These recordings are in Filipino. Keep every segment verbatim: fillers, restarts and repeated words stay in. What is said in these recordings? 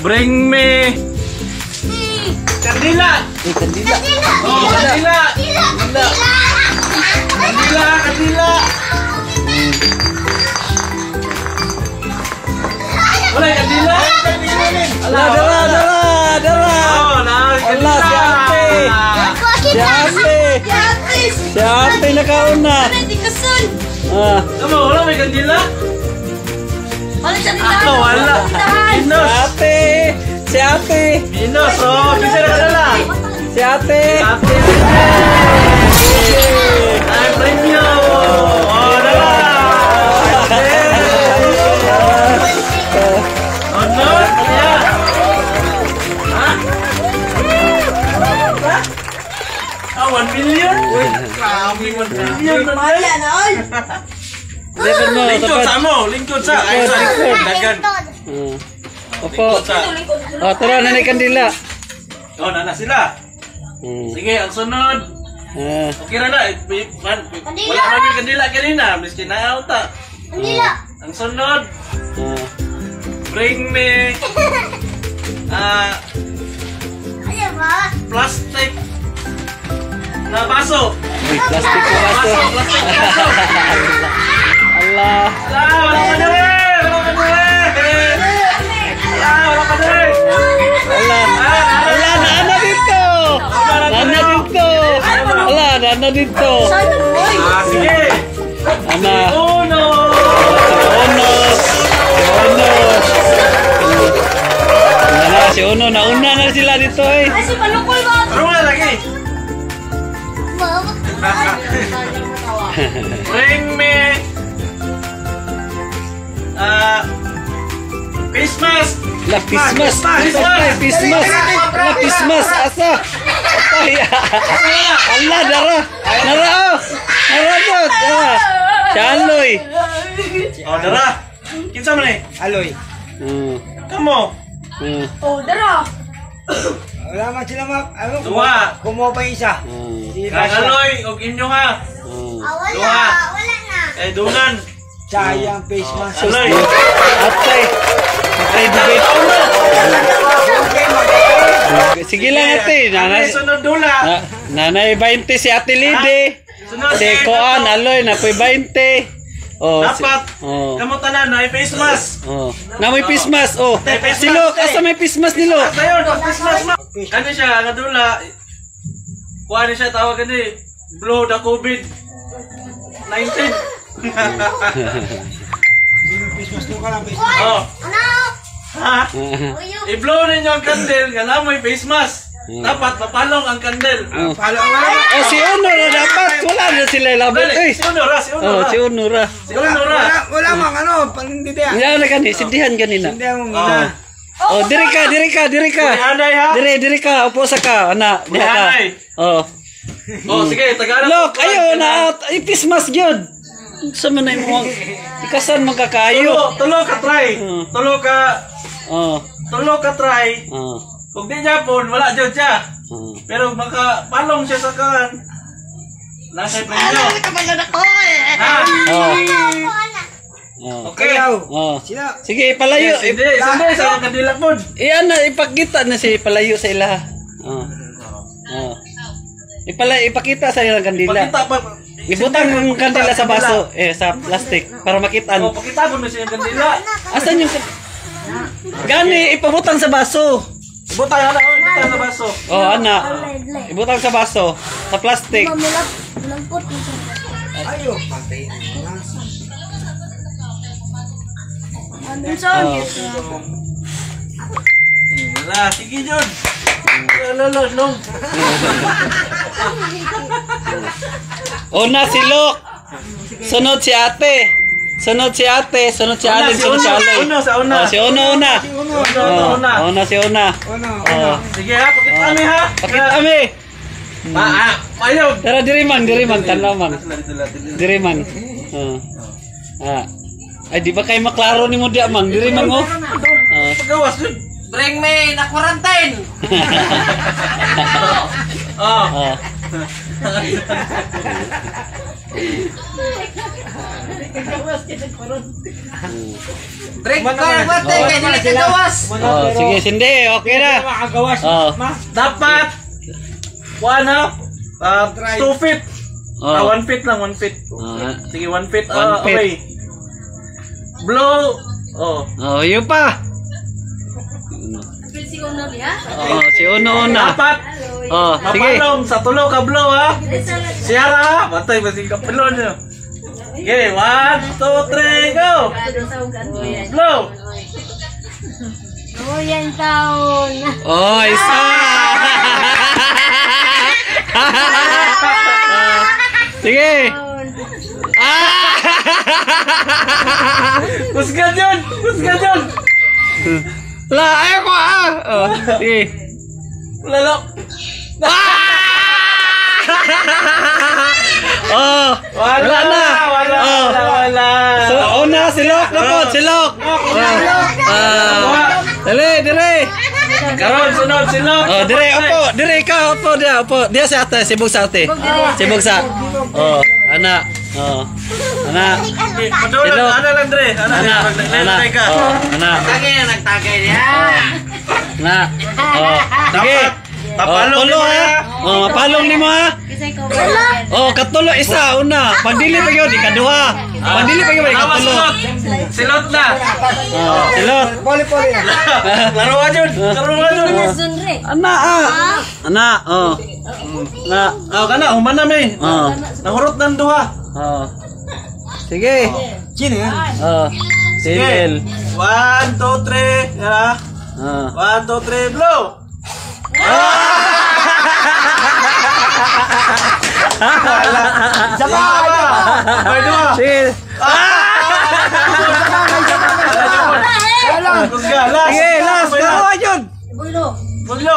Bring me kandila. Eh, kandila. Oh, kandila. Kandila. Kandila, kandila. Boleh kandila? Alah, dara, dara, dara. Oh, nah, Allah, si Ate. Si Ate. Si Ate nakauna. Ah. Kamu, wala may kandila? Ako, wala. Si Inos. Ate. Si Ate. Inos, oh, bisa na kadala. Si Ate. Ate, ay, premio. Oh, dala. Oh, no, kaya. Ha? Ah, one million? Uy, grabe, one million. Lipad mo, Lingkod tapat. sa mo, lingkod sa. Ay, Lingkod, sa lingkod. dagan. Ah. Opo. Lingkod sa. Oh, tara na ni kandila. Oh, nana sila. Hmm. Sige, ang sunod. Ah. Okay na na. eh, pi- man- pi- Wala kami kandila kanina. Miskin na ta. Ang sunod. Ah. Bring me ah plastic na baso. Uy, plastic na Baso, baso. plastic na baso. Allah. Ah, wala ka dali! Wala ka dali! Ah, wala ka dali! Allah. Allah, naana dito. Naana dito. Allah, naana dito. Ah, sige! Ana. Uno! Uno. Uno. Wala, si Uno. Nauna na sila dito eh. Ano nga lagi? Bring me ah face mask! La Pismas. Pismas. Pismas. La Pismas. Asa. Ay, Allah, dara. Dara oh. Dara dot. Dara. Chaloy. Oh, dara! Kinsa man eh? Aloy. Hmm. Kamo! Hmm. Wala man sila mag... Ano? Dua. Kumuha pa yung isa. Hmm. Di ba siya? Kagaloy! Og inyo ha! Hmm. Dua! Eh, dungan! Sayang face mask. Aloy! Atay. Atay debate. Sige lang ate. Nanay, Nanay, sunod dula! na, nanay twenty si Ate Lide. Sunod Si eh, Koan, dapat- aloy, na po'y twenty. Oh, si, Dapat! oh, Kamu tanan na face mask! oh. Na may pismas, oh. Tay, face Si Lok, mask, asa may pismas ni Lok? Dayon, face mask ma! Ano siya, kadula? Kuha niya siya, tawag ni blow the COVID nineteen. Face mask ka lang. Face mask. Oh. Ha? I-blow ninyo ang candle, nga na may face mask. Dapat mapalong ang candle. Oh. Palo ang wala. Oh, si Uno na dapat. Wala na sila labot, Dali, eh. si Unora, si Oh, Unora. si Uno ra. Si Unora. Wala, wala mang ano. Panindidi ah. Yan na gani, sindihan ganina. Hindi mo Oh. gina. Oh, diri ka, diri ka, diri ka. Kulihanay ha? Diri, diri ka, upo sa ka, ana, diha ka. Kulihanay. Oh. Oh, sige, Tagalog. Lok, ayo na, ipismas gyud. Sa man na mo ikasan Tulo, magkakayo. tulo ka try. Hmm. Tulo ka, Oh. tulo ka try. Oh. Kung di niya po, wala dyan siya. Oh. Pero baka palong siya sa kan. Nasa premyo. Ha? Oh. Oh. Okay. Ikaw. Oh. Sila. Sige, palayo. Yes, hindi, sandali sa mga kadilak mo. Iyan na, ipakita na si palayo sa ila. Oh. Oh. Ipala, ipakita sa ilang kandila. Pakita pa. Ibutang ang kandila sa baso, eh, sa plastic, para makitaan. Oh, pakita mo na siya yung kandila. Asan yung... Gani, ipabutang sa baso. Ibutang na, oh, ibutang sa baso. Oh, ana. Ibutang sa baso, sa plastic. Ayo. Pantay. Oh. Wala, sige Jun. Lolo, nung. Una si Lok. Sunod si Ate. Sunod si Ate, sunod si Una, Alin, si sunod si Uno, Alin. Uno, sa una. Oh, si Uno una. Uno, Oh, una. una si Una. Ano? Oh. Sige ha, pakita kami ha. Pakita kami. Pa, ah, payog. Tara diri man, diri man tanaman. Dila, dila, dila. Diri man. Oh. Ah. Ay di ba kay maklaro nimo dia mang? Diri man mo. Oh. Pagawas Jun. Bring me na quarantine. Oh. Oh. Break ka kwate kay dili ka gawas. Oh, sige, sindi. Okay na. Makagawas. Oh. Ma. Dapat one half uh, two feet. Oh. Ah, one feet lang, one feet. Ah. Sige, one feet. One ah, feet. Okay. Blow. Oh. Oh, yun pa. Si Uno niya? Oh, si Uno una. Dapat Oh, sige. mapalong sa tulo ka blow ha. Siyara ha. Batay ba si kapilon nyo. Okay, one, two, three, go. Blow. Oh, yan taon. Oh, isa. Ah, sige. Ah! Kusgan yun. Kusgan yun. La, ayaw ko ah. Oh, sige. Lalo. Oh, Wala, wala na. Wala, Oh. wala, wala. So, una, silok na po, silok. Ah, dali, dali. Karon, sunod, sunod. Oh, dire, opo, dire ka, opo, dia, opo. Dia sa ate, sibog sa ate. Sibog sa. Oh, ana. Oh. Ana. Madulang, Silok. ana lang, Dre. Ana, Ana. Ana. Ana. ka. Oh, ana. Tagay na nagtagay niya. Na. Oh, sige. Dapat, Oh, papalong tulo lima, ha. Oh, mapalong lima ha. Kasi ikaw ba? Oh, katulo isa una. Pagdili pa gyud ikaduha. Pagdili pa gyud Awas, ikatulo. sunod. Silot na. Oh, silot. Poli-poli na. Laruan yun. Laruan yun. Sunre. Ana ah. Ana, oh. Na. Oh, kana, human na may. Oh. Nahurot ng duha. Oh. Sige. Sino yan? Oh. Sige. One, two, three. Yan ha. Oh. One, two, three, blow. Isa pa! May duha. Sige. Wala. Kusga, last. Sige, last. May last. Dalawa yun. Bulo. Bulyo.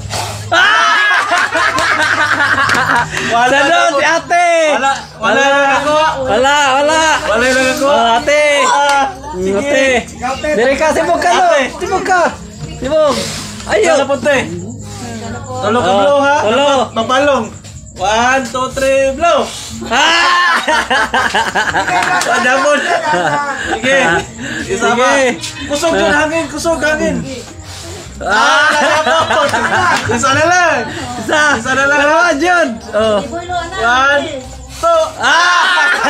Wala doon si ate. Wala. Wala lang ako. Wala, wala. Wala lang ako. Oh, ate. Mm, ate. Diri ka, sibog ka, no? Sibog ka. Sibog. Ayaw. Ayaw. Wala punte. Tulo ka Oh, blow ha. tulo. Dapat Magbalong. One, two, three, blow. Ah! Padamon. Sige. Isa pa. Sige. Kusog yun hangin. Kusog hangin. Ah! Isa na lang. Isa. Isa na lang. Dalawa yun. Oh. Bulo na. One, two. Ah!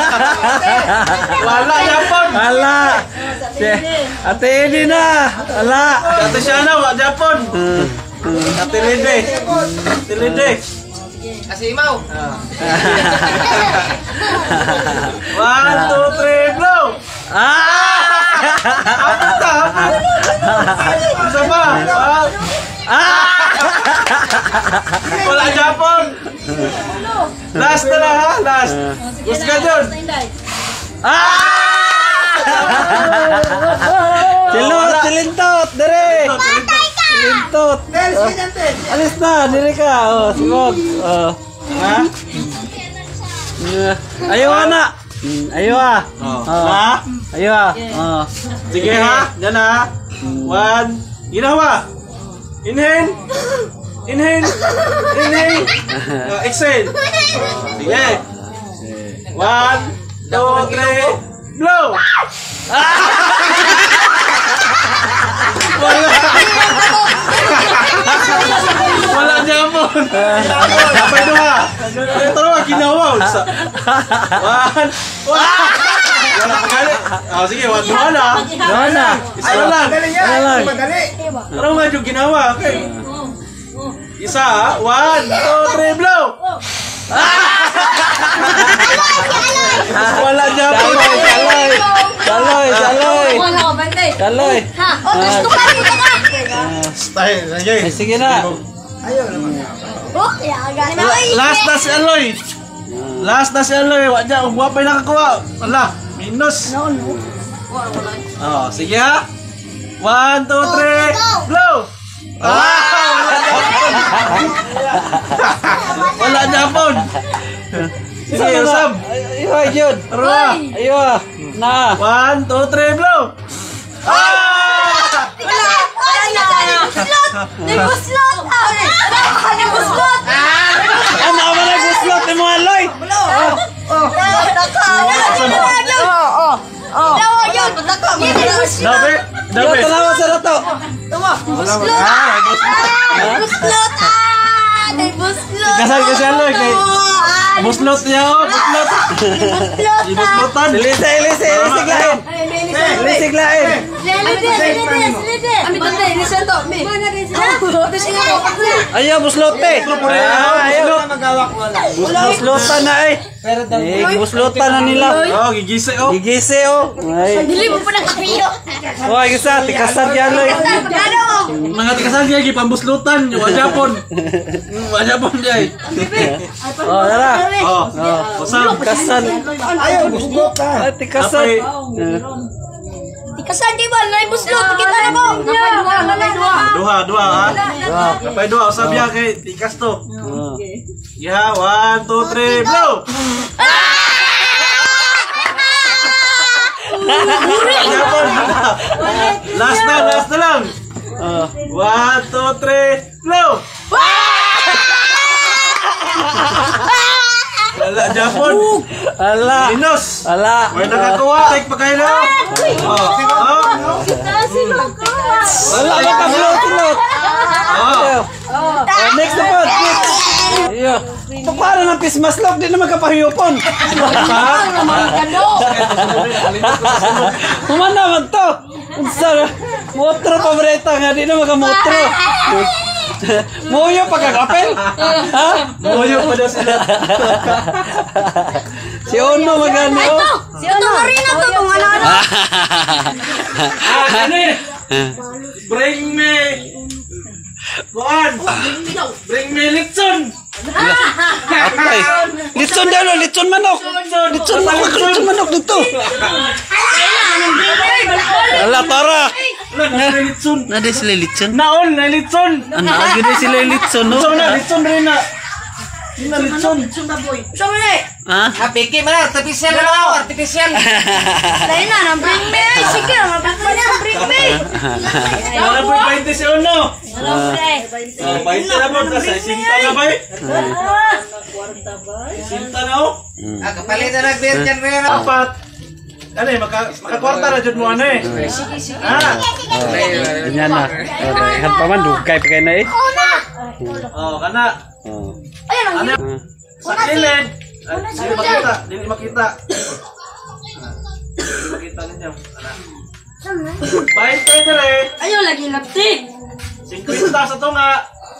Wala Japon. Wala. Si ate Edi na. Wala. Ate Shana, wa Japon. Ate Lide. Ate Lide. Kasi imaw. One, two, three, blow. Ah! Apit ka, apit. Isa pa. One. Ah! Wala Japon. Last na lang ha, last. Gusto yun. Ah! Silot, silintot, dire. Silintot. Oh, alis na, dire ka. Oh, sibog. Oh. Ha? Ayaw na. Mm, Ayaw ah. Oh. Oh. Ha? Ayaw ah. Oh. Sige ha, yan ha. One. Ginawa. Inhale. Inhale. Inhale. Uh, exhale. Sige. One, two, three, blow. Wala. Wala Japon. Sabay duha. Ito naman, ginawa. Sa- One. Wala pagkali. Ah, sige, one, duha na. Doon na. Isa na lang. Madali yan. Wala lang. Madali. Ano nga yung ginawa? Okay. Isa, ha? One, two, three, blow! Wala Japon. Saloy, saloy. Saloy, saloy. Wala ko bantay. Saloy. Ha, oh, gusto ka dito ka. Style, Ay, okay. sige na. Ayaw naman. Oh, yaga na. Last na si Aloy. Last na si Aloy. Wala, ang guwapay nakakuha. Wala, minus. No, no. Oh, sige ha. One, two, three, blow! Ah! Wala Japon. Sige, usap. Ayaw ah, Jud. Arwa. Ayaw ah. Na. One, two, three, blow! Ah! Wala. Wala na. Buslot. Buslot. Buslot. Ano ka na guslot ni mga Aloy? Oh, Yo, dami. tanawa sa rato. Buslot! Ah! Buslot! Ah! Day buslot! Kasal ka siya, Loy, kay- Ah! Buslot niya, oh. Buslot. Buslot! Ibuslotan. Ilise, ilise, ilisig lain. Ilisig lain. Ayaw, buslote. Ayaw. Buslotan na eh. Eh, buslotan na nila. Oh, gigisi, oh. Gigisi oh. Ay. Dili mo pa nakariyo. Oh, isa, tikasan yan, Loy. Mga tikasan niya, gipambuslutan. Wajapon. Wajapon niya, eh. Oh, tara. Oh, usap. Tikasan. Ayaw, buslot ka. Ay, tikasan. Apay. Ikasan di ba? Nay buslot. Kita na ko. Duha, duha, ha? Kapay duha, usap niya kay tikas to. Oh. Yeah, one, two, three, blow! Wajapon. Last na, last na lang. Oh. One, two, three, blow! Wala, Japon. Ala. Minus. Ala. May nakakuha. Take pa kayo na. Oh. Oh. Wala ka ka-float, float. Oh. Oh, next na po. Next. Iyo. So, paano ng pismaslok? Di naman kapahiyupon. Kuman naman to. Sa motro paborito nga. Di naman ka-motro. Muyo pagkakapel. Ha? Muyo pa daw sila. Si Ono magani. Oh. Si Ono rin na to. Kung ano-ano. Ah, ano eh? Bring me. Buwan. Bring me Litson. Apay. Litson daw, no? Litson manok. Litson manok. Litson manok dito. Ala, tara. Na Litson. Nade sila Litson. Naon na Litson. Ano, agad na sila Litson, no? So na Litson rin na. Na Litson. Sabi ni. Ha? Piki man, artificial na ako, artificial. Dahil na, nang bring me. Sige, mabak mo na, bring me. Wala po twenty si Ono. Hello, pre. Oh, twenty na po. Kasi sinta na ba eh? Sinta na oh. Ah, kapalit na nag-virgin rin ako. Apat. Ano eh, maka, makakwarta na dyan mo ano eh. Ah. Ganyan na. Rehan pa man, dugay pa kayo na eh. Oh, kana. Oh. Ayun, ang Ano? Sa kilid. Ay, Hindi makita. Hindi makita. Hindi makita ninyo. Ano? Bain kayo na rin. Ayun, lagi lapti. Singkwenta sa tunga.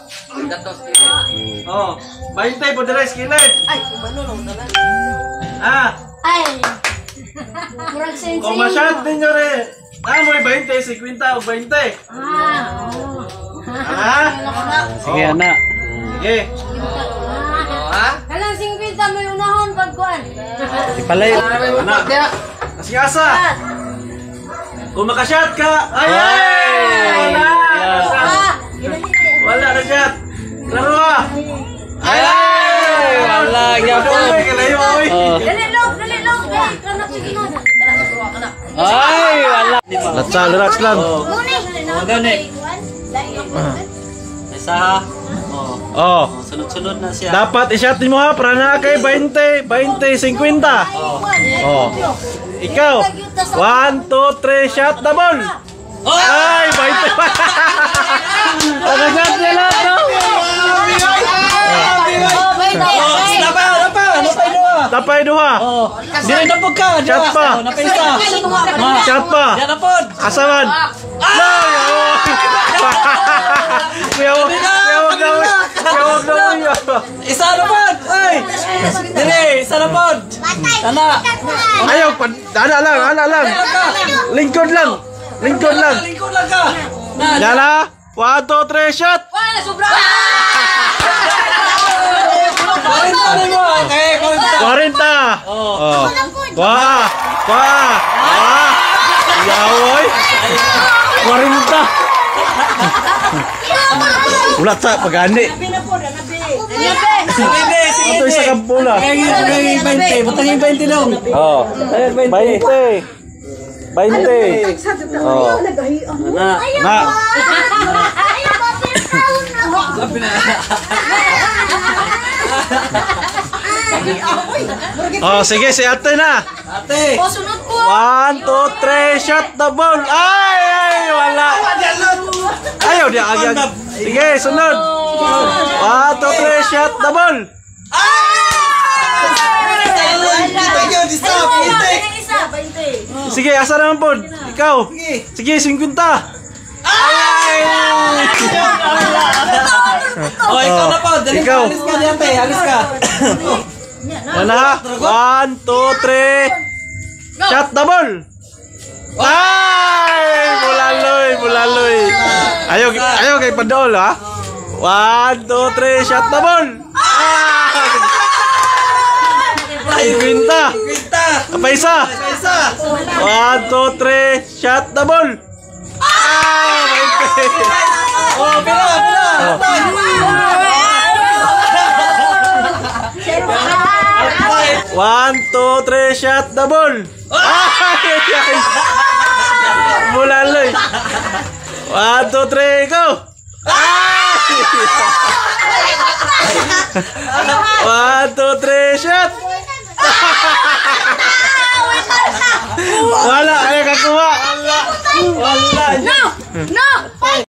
Oh. Bain tayo po na rin. Kilid. Ay, kumano lang naman. Ah. Ay. Murag sensei. Kung masyad ninyo rin. Ah, mo yung twenty, singkwenta o twenty. Ah. Ah? Sige, anak. Sige. Ha? Kalang singkwenta mo yung unahon pagkuhan. Ipalay. Anak. Kasigasa. Kung makasyat ka. Ay! Ay! Wala! Ah. Wala na shot. Klaro ah. Ay! Wala, gyapon. Ay, kalayo oy. Oh. Dali long, dali long. Dali, kanak sige na. Ay, wala. Latsa, relax lang. Muni. Gani. Isa ha. Oh. Oh. Sunod-sunod na siya. Dapat i-shot mo ha para na kay twenty, twenty, singkwenta. Oh. Ikaw. one, two, three, shot the ball. Ay, twenty. Pag-shot niya lahat, no? Oh, wait, wait. Napa, napa, napa duha. Tapay duha. Oh. Dili na pud ka. Shot pa. Napa isa. Shot pa. Yan na pod. Asaman. Ay, oh. Kuya, wag kuya, wag na, kuya, wag na, kuya. Isa na pod. Ay. Dili, isa na pod. Ana. Ayaw, pa, ana lang, ana lang. Lingkod lang. Lingkod lang. Lingkod lang ka. Na. Yala. One, two, three, shot. Wala, sobra. Kuwenta na mo. Okay, kuwenta. Forty. Oh. Wah. Wah. Wah. Yawoy. Forty. Ulat sa pagani. Sige, sige. Ito isa kang pula. Butangin twenty. Butangin twenty dong. Oh. Ayun, twenty. twenty. twenty. Oh. Na. Na. Oh, sige, si ate na. Ate. O, sunod ko. One, two, three, shot the ball. Ay, ay, wala. Ayaw dia agad. Sige, sunod. One, two, three, shot, double. Sige, asa naman po? Ikaw. Sige, singkunta. Ay! Oh, ikaw na po. Dali Ikaw. ka, alis ka diyan, te. Alis ka. Mana? One, two, three. Shot, double. Ay! Bulaloy, bulaloy. Ayo, ayo kay Padol, ha? One, two, three, shot, double. Ay, kwinta. Kita. Apa isa? Isa. One, two, three, shot, double. Ah, Oh, bila, bila. One, two, three, shot, double. Ay, ay. Bulaloy. One, two, three, go. Ay. One, two, three, shot. Wala, ayaw kakuha. Wala. No! No!